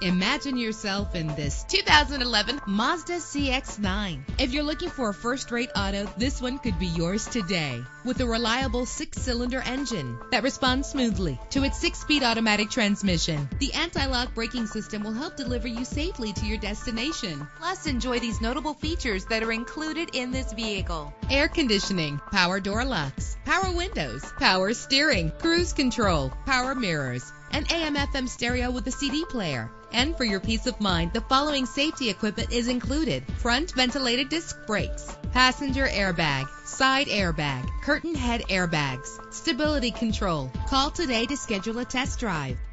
Imagine yourself in this 2011 Mazda CX-9. If you're looking for a first-rate auto, this one could be yours today. With a reliable 6-cylinder engine that responds smoothly to its 6-speed automatic transmission, the anti-lock braking system will help deliver you safely to your destination. Plus, enjoy these notable features that are included in this vehicle: air conditioning, power door locks, power windows, power steering, cruise control, power mirrors, an AM/FM stereo with a CD player. And for your peace of mind, the following safety equipment is included: front ventilated disc brakes, passenger airbag, side airbag, curtain head airbags, stability control. Call today to schedule a test drive.